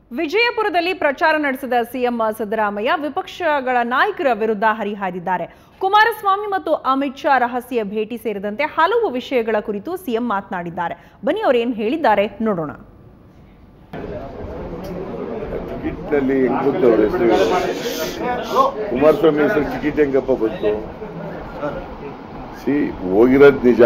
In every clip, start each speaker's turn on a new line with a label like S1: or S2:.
S1: ವಿಜಯಪುರದಲ್ಲಿ ಪ್ರಚಾರ ನಡೆಸಿದ ಸಿಎಂ ಸಿದ್ದರಾಮಯ್ಯ ವಿಪಕ್ಷಗಳ ನಾಯಕರ ವಿರುದ್ಧ ಹರಿಹಾಯ್ದಿದ್ದಾರೆ. ಕುಮಾರಸ್ವಾಮಿ ಮತ್ತು ಅಮಿತ್ ಶಾ ರಹಸ್ಯ ಭೇಟಿ ಸೇರಿದಂತೆ ಹಲವು ವಿಷಯಗಳ ಕುರಿತು ಸಿಎಂ ಮಾತನಾಡಿದ್ದಾರೆ. ಬನ್ನಿ ಅವರು ಏನು ಹೇಳಿದ್ದಾರೆ ನೋಡೋಣ.
S2: ಕುಮಾರಸ್ವಾಮಿ ಹೆಸರು ಟಿಕೆಟ್ ಹೆಂಗಪ್ಪ ಬಂತು? ಹೋಗಿರೋದು ನಿಜ,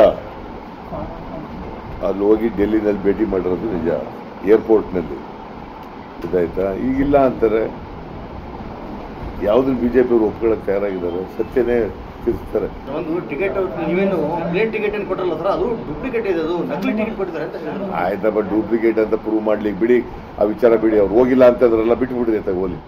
S2: ಅಲ್ಲಿ ಹೋಗಿ ಡೆಲ್ಲಿನಲ್ಲಿ ಭೇಟಿ ಮಾಡಿರೋದು ನಿಜ, ಏರ್ಪೋರ್ಟ್ನಲ್ಲಿ. ಗೊತ್ತಾಯ್ತಾ? ಈಗಿಲ್ಲ ಅಂತಾರೆ. ಯಾವುದ್ರ ಬಿಜೆಪಿ ಅವರು ಒಪ್ಕೊಳ್ಳೋಕೆ ತಯಾರಾಗಿದ್ದಾರೆ, ಸತ್ಯನೇ ತಿಳಿಸ್ತಾರೆ.
S3: ಒಂದು ಟಿಕೆಟ್ ನೀವೇನು ಪ್ಲೇನ್ ಟಿಕೆಟ್ ಏನು ಕೊಟ್ಟರಲ್ಲ ಸರ್, ಅದು ಡೂಪ್ಲಿಕೇಟ್ ಇದೆ, ಅದು ನಕಲಿ ಟಿಕೆಟ್ ಕೊಟ್ಟಿದ್ದಾರೆ ಅಂತ.
S2: ಆಯ್ತಪ್ಪ, ಡೂಪ್ಲಿಕೇಟ್ ಅಂತ ಪ್ರೂವ್ ಮಾಡ್ಲಿಕ್ಕೆ ಬಿಡಿ, ಆ ವಿಚಾರ ಬಿಡಿ. ಅವ್ರು ಹೋಗಿಲ್ಲ ಅಂತಂದ್ರೆಲ್ಲ ಬಿಟ್ಬಿಡ್ರಿ ತಗೋಲಿ.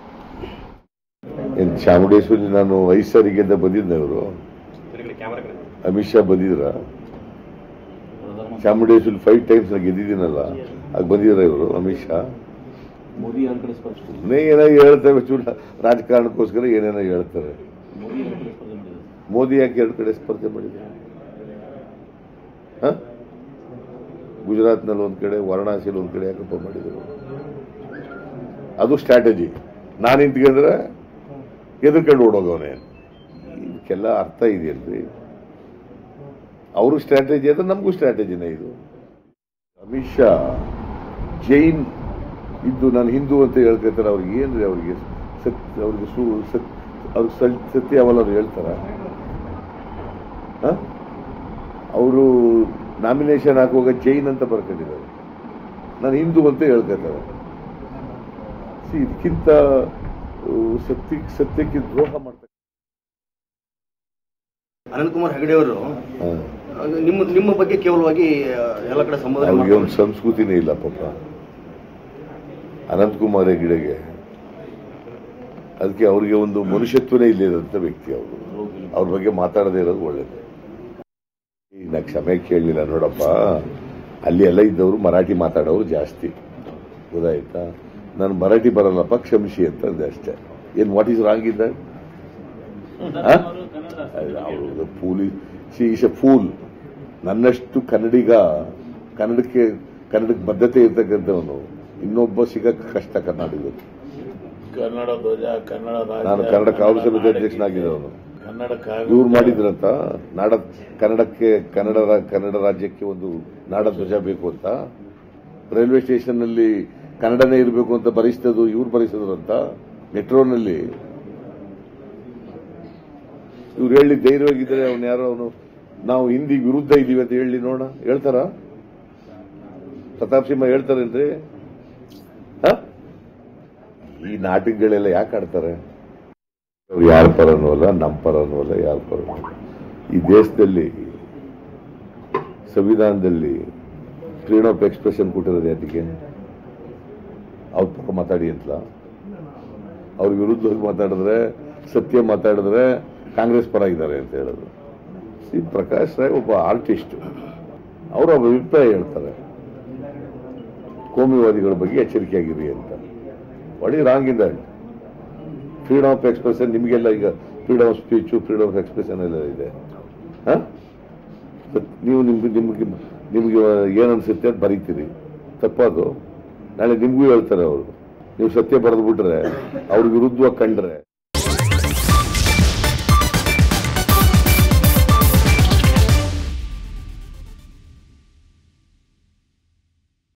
S2: ಏನು ಚಾಮುಂಡೇಶ್ವರಿ ನಾನು 5 ಸಾರಿಗೆ ಅಂತ ಬಂದಿದ್ದೆ. ಅವರು ಅಮಿತ್ ಶಾ ಬಂದಿದ್ರ? ಚಾಮುಂಡೇಶ್ವರಿ 5 ಟೈಮ್ಸ್ ನಾನು ಗೆದ್ದಿದ್ದೀನಲ್ಲ, ಆಗ ಬಂದಿದ್ರ ಇವರು ಅಮಿತ್ ಶಾ? ಏನೋ ಹೇಳ್ತೇವೆ, ರಾಜಕಾರಣಕ್ಕೋಸ್ಕರ ಏನೇನೋ ಹೇಳ್ತಾರೆ. ಮೋದಿ ಯಾಕೆ 2 ಕಡೆ ಸ್ಪರ್ಧೆ ಮಾಡಿದ್ರು? ಗುಜರಾತ್ನಲ್ಲಿ ಒಂದ್ ಕಡೆ, ವಾರಣಾಸಿಯಲ್ಲಿ ಒಂದ್ ಕಡೆ ಯಾಕಪ್ಪ ಮಾಡಿದ್ರು? ಅದು ಸ್ಟ್ರಾಟಜಿ. ನಾನು ನಿಂತ್ಕೊಂಡ್ರೆ ಎದುರ್ಕೊಂಡು ಓಡೋಗವನೇ. ಇದಕ್ಕೆಲ್ಲ ಅರ್ಥ ಇದೆಯಲ್ರಿ? ಅವರು ಸ್ಟ್ರಾಟಜಿ ಅಂದ್ರೆ ನಮಗೂ ಸ್ಟ್ರಾಟಜಿನೇ ಇದು. ಅಮಿತ್ ಶಾ ಜೈನ್ ಇದ್ದು ನಾನು ಹಿಂದೂ ಅಂತ ಹೇಳ್ಕೊತಾರೆ. ಅವ್ರಿಗೆ ಏನ್ರಿ? ಅವ್ರಿಗೆ ಸತ್ಯ ಅವಲ್ಲ ಅವ್ರು ಹೇಳ್ತಾರ? ಅವರು ನಾಮಿನೇಷನ್ ಹಾಕುವಾಗ ಜೈನ್ ಅಂತ ಬರ್ಕೊಂಡಿದ್ದಾರೆ, ನಾನು ಹಿಂದೂ ಅಂತ ಹೇಳ್ಕೊತಾರೆ. ಇದಕ್ಕಿಂತ ಸತ್ಯಕ್ಕೆ ದ್ರೋಹ ಮಾಡ್ತಾರೆ.
S3: ಅನಂತಕುಮಾರ್ ಹೆಗಡೆ ಅವರು ನಿಮ್ಮ ಬಗ್ಗೆ ಕೇವಲವಾಗಿ ಎಲ್ಲ ಕಡೆ ಸಂಬೋಧನೆ,
S2: ಅವ್ರಿಗೆ ಒಂದು ಸಂಸ್ಕೃತಿನೇ ಇಲ್ಲ ಪಾಪ ಅನಂತಕುಮಾರ್ ಹೆಗಡೆಗೆ. ಅದಕ್ಕೆ ಅವ್ರಿಗೆ ಒಂದು ಮನುಷ್ಯತ್ವನೇ ಇಲ್ಲದಂತ ವ್ಯಕ್ತಿ ಅವರು. ಅವ್ರ ಬಗ್ಗೆ ಮಾತಾಡದೇ ಇರೋದು ಒಳ್ಳೇದು. ನಾ ಕ್ಷಮೆ ಕೇಳಲಿಲ್ಲ ನೋಡಪ್ಪ. ಅಲ್ಲಿ ಎಲ್ಲ ಇದ್ದವರು ಮರಾಠಿ ಮಾತಾಡೋರು ಜಾಸ್ತಿ. ಗೊತ್ತಾಯ್ತಾ? ನಾನು ಮರಾಠಿ ಬರಲ್ಲಪ್ಪ, ಕ್ಷಮಿಸಿ ಅಂತ ಅಂದೆ ಅಷ್ಟೇ. ಏನ್ ವಾಟ್ ಈಸ್ ರಾಂಗ್ ಇದ್ದ? ಅವರು ಫೂಲ್. ನನ್ನಷ್ಟು ಕನ್ನಡಕ್ಕೆ ಬದ್ಧತೆ ಇರ್ತಕ್ಕಂಥವನು ಇನ್ನೊಬ್ಬ ಸಿಗಕ್ಕೆ ಕಷ್ಟ. ಕರ್ನಾಟಕದಲ್ಲಿ
S4: ಕನ್ನಡ ಧ್ವಜ, ಕನ್ನಡ
S2: ನಾನು ಕನ್ನಡ ಕಾಂಗ್ರೆಸ್ ಸಮಿತಿ ಅಧ್ಯಕ್ಷನಾಗಿದ್ದವನು. ಇವ್ರು ಮಾಡಿದ್ರಂತ ಕನ್ನಡ ರಾಜ್ಯಕ್ಕೆ ಒಂದು ನಾಡ ಧ್ವಜ ಬೇಕು ಅಂತ, ರೈಲ್ವೆ ಸ್ಟೇಷನ್ ನಲ್ಲಿ ಕನ್ನಡನೇ ಇರಬೇಕು ಅಂತ ಬರೆಸ್ತದು ಇವ್ರು ಬರೆಸಿದ್ರಂತ. ಮೆಟ್ರೋನಲ್ಲಿ ಇವ್ರು ಹೇಳಿ ಧೈರ್ಯವಾಗಿದ್ದಾರೆ. ಅವನು ಯಾರೋ ನಾವು ಹಿಂದಿ ವಿರುದ್ಧ ಇದೀವಿ ಅಂತ ಹೇಳಿ ನೋಡ ಹೇಳ್ತಾರ? ಪ್ರತಾಪ್ ಸಿಂಹ ಹೇಳ್ತಾರೇನ್ರಿ? ಈ ನಾಟಕಗಳೆಲ್ಲ ಯಾಕೆ ಆಡ್ತಾರೆ? ಅವ್ರು ಯಾರ ಪರನೂ ಅಲ್ಲ, ನಮ್ಮ ಪರನೂ ಅಲ್ಲ, ಯಾರ ಪರನೂ ಅಲ್ಲ. ಈ ದೇಶದಲ್ಲಿ ಸಂವಿಧಾನದಲ್ಲಿ ಫ್ರೀಡಮ್ ಆಫ್ ಎಕ್ಸ್ಪ್ರೆಷನ್ ಕೊಟ್ಟಿರೋದು ಯಾತಿಗೆ? ಅವ್ರ ಪಕ್ಕ ಮಾತಾಡಿ ಅಂತಲ್ಲ. ಅವ್ರ ವಿರುದ್ಧವಾಗಿ ಮಾತಾಡಿದ್ರೆ, ಸತ್ಯ ಮಾತಾಡಿದ್ರೆ ಕಾಂಗ್ರೆಸ್ ಪರ ಇದ್ದಾರೆ ಅಂತ ಹೇಳೋದು. ಪ್ರಕಾಶ್ ರಾಯ್ ಒಬ್ಬ ಆರ್ಟಿಸ್ಟ್, ಅವರ ಅಭಿಪ್ರಾಯ ಹೇಳ್ತಾರೆ. ಕೋಮಿವಾದಿಗಳ ಬಗ್ಗೆ ಎಚ್ಚರಿಕೆಯಾಗಿರಿ ಅಂತ. What is wrong in that? Freedom of expression ನಿಮಗೆಲ್ಲ ಈಗ freedom of speech, freedom of expression ಎಲ್ಲ ಇದೆ. ನೀವು ನಿಮ್ಗೆ ಏನನ್ಸುತ್ತೆ ಅಂತ ಬರೀತೀರಿ, ತಪ್ಪದು. ನಾಳೆ ನಿಮಗೂ ಹೇಳ್ತಾರೆ ಅವರು. ನೀವು ಸತ್ಯ ಬರೆದು ಬಿಟ್ರೆ ಅವ್ರ ವಿರುದ್ಧವಾಗಿ ಕಂಡ್ರೆ